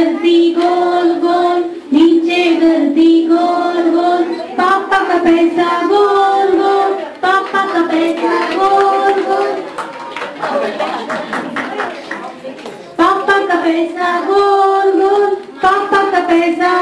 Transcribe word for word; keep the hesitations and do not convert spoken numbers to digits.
धरती गोल गोल, नीचे धरती गोल गोल, पापा का पैसा गोल गोल, पापा का पैसा गोल गोल, पापा का पैसा गोल गोल, पापा का पैसा